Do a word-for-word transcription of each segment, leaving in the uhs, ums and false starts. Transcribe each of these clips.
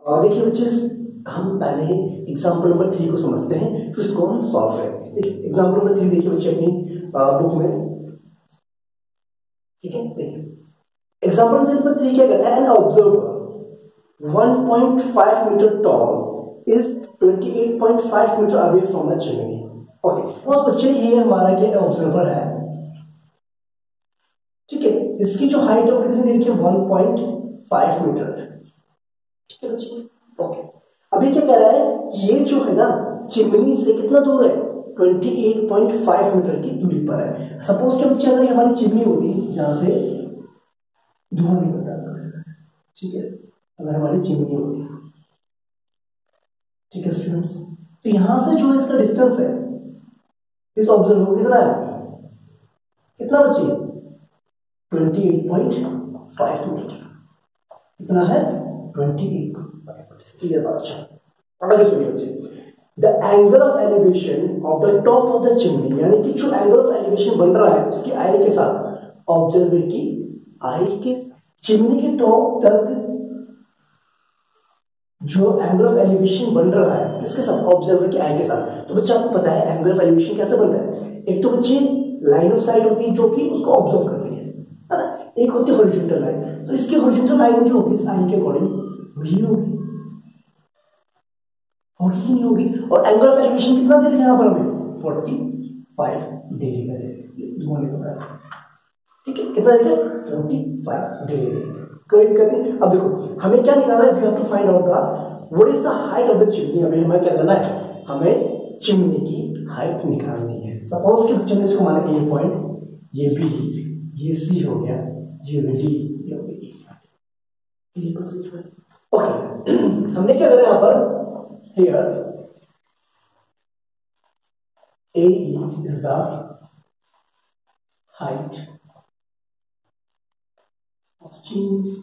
और देखिए बच्चे, हम पहले एग्जाम्पल नंबर थ्री को समझते हैं, फिर इसको हम सॉल्व करेंगे। देखिए एग्जाम्पल नंबर थ्री देखिए बच्चे अपनी बुक में, ठीक है। देखिए एग्जाम्पल नंबर थ्री क्या कहता है, an observer one point five metre tall is twenty eight point five metre away from the chimney. Okay, उस बच्चे ये हमारा क्या ऑब्जर्वर है, ठीक है। इसकी जो हाइट है वो कितनी दे रखी है, वन पॉइंट फाइव मीटर, ठीक है बच्चे। ओके, अभी क्या कह रहा है, ये जो है ना चिमनी से कितना दूर है, twenty eight point five metre की दूरी पर है। सपोज कि बच्चे अगर हमारी चिमनी होती जहां से धुआं निकलता, ठीक है, अगर हमारी चिमनी होती, ठीक है स्टूडेंट्स, तो यहां से जो इसका डिस्टेंस है इस ऑब्जर्वर को कितना है, कितना बच्चे, twenty eight point five metre, कितना है, twenty eight point five metre. Clear बात। अच्छा आगे सुनिए बच्चे, the angle of elevation of the top of the chimney, यानी कि जो एंगल ऑफ एलिवेशन बन रहा है उसकी आई के साथ, ऑब्जर्वर की आई के चिमनी के टॉप तक जो एंगल ऑफ एलिवेशन बन रहा है किसके साथ, ऑब्जर्वर की आई के साथ। तो बच्चे आपको पता है एंगल ऑफ एलिवेशन कैसे बनता है, एक तो बच्चे लाइन ऑफ साइट होती है जो कि उसको ऑब्जर्व कर रही है, है ना, एक होती है हॉरिजॉन्टल लाइन। तो इसकी हॉरिजॉन्टल लाइन जो होगी इस आई के अकॉर्डिंग वही होगी, होगी ही नहीं होगी। और एंगल ऑफ एलिवेशन कितना दे रखा है यहाँ पर हमें, फोर्टी फाइव डिग्री का दे, ठीक है, कितना दे रखा है, फोर्टी फाइव डिग्री। कोई दिक्कत नहीं। अब देखो हमें क्या निकालना है, we have to find out the what is the height of the chimney. हमें हमें क्या करना है, हमें चिमनी की हाइट निकालनी है। सपोज कि बच्चे ने इसको माना ए पॉइंट, ये बी, ये सी हो गया, ये डी, ये हो गई। ओके, हमने क्या करा यहाँ पर, here A is the height of chimney.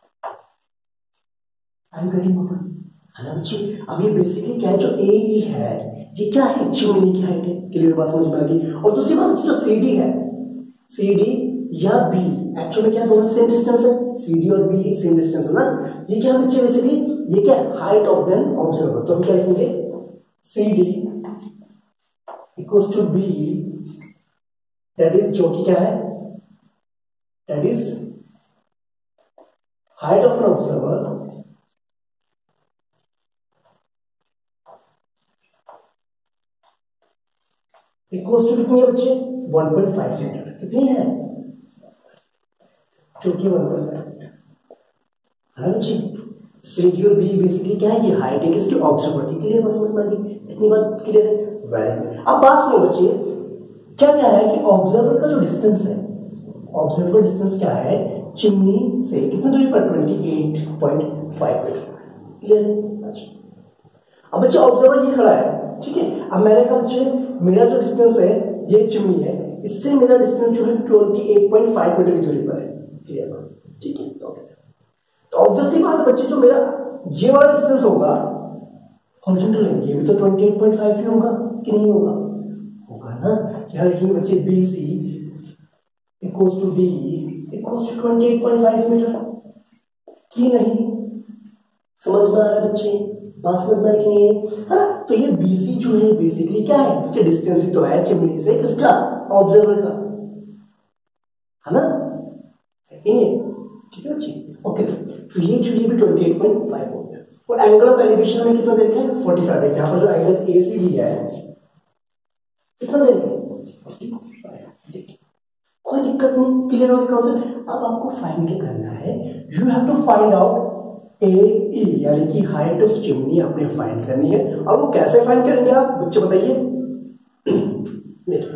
I am getting open, है ना बच्चे। अब ये बेसिकली क्या है, जो ए ई है ये क्या है, चिमनी की हाइट है। क्लियर बात समझ में आ गई। और दूसरी बात जो सी डी है, सी डी या बी एक्चुअली क्या दोनों सेम डिस्टेंस है, सी डी और बी सेम डिस्टेंस है ना। ये क्या बच्चे बेसिकली, ये क्या है, हाइट ऑफ देन ऑब्जर्वर। तो हम क्या लिखेंगे, C D equals to B, that is जो कि क्या है, that is height of an observer equals to कितनी है बच्चे, वन पॉइंट फाइव मीटर। कितनी है, जो कि वन पॉइंट फाइव मीटर है बच्चे। सी डी और बी बेसिकली क्या है, ये हाइट है किसकी, ऑब्जर्वर की। क्लियर बस समझ में आ गई, इतनी बात क्लियर है, वेरी गुड। अब बात सुनो बच्चे, क्या कह रहा है कि ऑब्जर्वर का जो डिस्टेंस है, ऑब्जर्वर डिस्टेंस क्या है, चिमनी से कितनी दूरी पर, twenty eight point five metre. Clear है। अच्छा अब बच्चे ऑब्जर्वर ये खड़ा है, ठीक है। अब मैंने कहा बच्चे मेरा जो डिस्टेंस है, ये चिमनी है, इससे मेरा डिस्टेंस जो है twenty eight point five metre की दूरी पर है। क्लियर बात, ठीक है। तो ऑब्वियसली बात है बच्चे, जो मेरा ये वाला डिस्टेंस होगा हॉरिजॉन्टल लाइन, ये भी तो ट्वेंटी एट पॉइंट फाइव ही होगा कि नहीं होगा, होगा ना। यहाँ लिखेंगे बच्चे B C equals to D equals to twenty eight point five metre कि नहीं। समझ में आ रहा है बच्चे, बात समझ में आई कि नहीं है, हाँ। तो ये बीसी जो है बेसिकली क्या है बच्चे, डिस्टेंस ही तो है चिमनी से किसका, ऑब्जर्वर का, है ना, ठीक है बच्चे। ओके, तो ये जो ये भी ट्वेंटी एट पॉइंट फाइव हो गया। और एंगल ऑफ एलिवेशन हमें कितना दे रखा है, फोर्टी फाइव है। यहाँ पर जो एंगल ए सी लिया है कितना दे रखा है, फोर्टी फाइव। कोई दिक्कत नहीं, क्लियर हो गया कॉन्सेप्ट। अब आपको फाइंड क्या करना है, you have to find out A E, यानी कि हाइट ऑफ चिमनी आपने फाइंड करनी है। और वो कैसे फाइंड करेंगे आप बच्चे बताइए। देखिए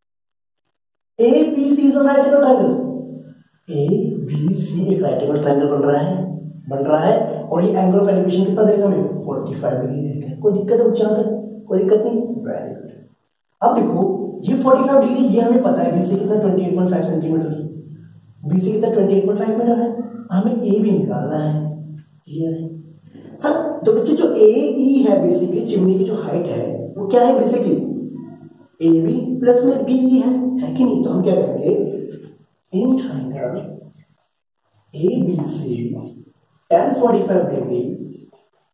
A B C is right angle triangle, A B C एक राइट एंगल ट्रायंगल बन रहा है, बन रहा है। और ये एंगल ऑफ एलिवेशन कितना देगा हमें, फोर्टी फाइव डिग्री देगा है। कोई दिक्कत है बच्चे यहाँ तक, कोई दिक्कत नहीं, वेरी गुड। अब देखो ये फोर्टी फाइव डिग्री ये हमें पता है, बी सी कितना twenty eight point five centimetre, B C कितना twenty eight point five metre है, हमें ए भी निकालना है। क्लियर है, हाँ। तो बच्चे जो ए ई है बेसिकली चिमनी की जो हाइट है वो क्या है, बेसिकली ए बी प्लस में बी ई है, है कि नहीं। तो हम क्या करेंगे, in triangle A B C tan forty-five degree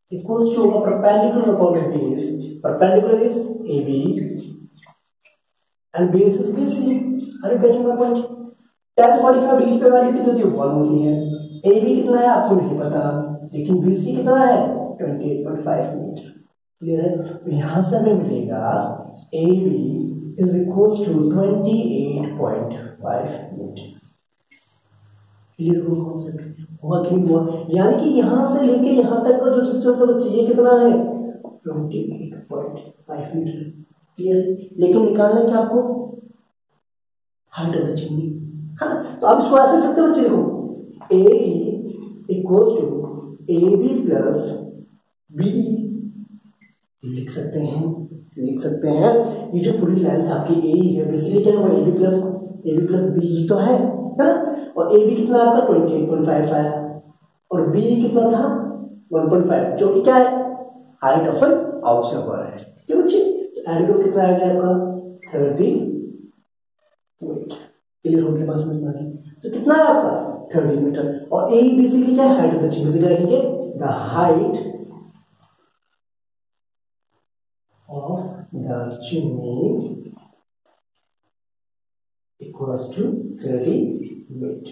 equals to होगा perpendicular upon base, perpendicular is A B and base is B C. Are you getting my point? tan पैंतालीस डिग्री पे वाली कितनी होती है? वन होती है। ए बी कितना है आपको नहीं पता, लेकिन बी सी कितना है? अट्ठाईस पॉइंट पाँच मीटर। क्लियर है? तो यहां से हमें मिलेगा A B is equals to अट्ठाईस पॉइंट पाँच मीटर। क्लियर हो कॉन्सेप्ट? हुआ कि नहीं हुआ? यानी कि यहां से लेके यहां तक का जो डिस्टेंस है बच्चे ये कितना है? अट्ठाईस पॉइंट पाँच मीटर। क्लियर? लेकिन निकालना क्या आपको? हाइट ऑफ द चिमनी, है ना? तो आप इसको ऐसे सकते हो बच्चे, देखो A equals to A B plus B लिख सकते हैं, लिख सकते हैं। ये जो पूरी लेंथ आपकी ए है बेसिकली क्या है? A B plus A B plus B तो है, है ना? और ए बी कितना आपका अट्ठाईस पॉइंट पाँच है और बी कितना था? वन पॉइंट फाइव, जो कि क्या है? हाइट ऑफ एन ऑब्जर्वर है। ठीक है बच्चे? ऐड करो कितना आएगा आपका? Thirty metre. क्लियर हो गया? बात समझ में आ गई? तो कितना है आपका? Thirty metre. और ए बेसिकली क्या है? Height of the chimney. तो लिखेंगे the height of the chimney equals to thirty metre.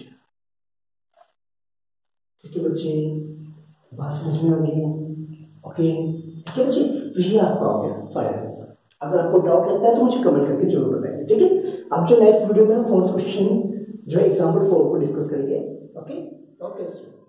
ठीक है बच्चे? बात समझ में आ गई? ओके, ठीक है बच्चे? तो ये आपका हो गया फाइनल आंसर। अगर आपको डाउट लगता है तो मुझे कमेंट करके जरूर बताएंगे। ठीक है? अब जो नेक्स्ट वीडियो में हम फोर्थ क्वेश्चन जो एग्जाम्पल फोर को डिस्कस करेंगे। Okay okay students.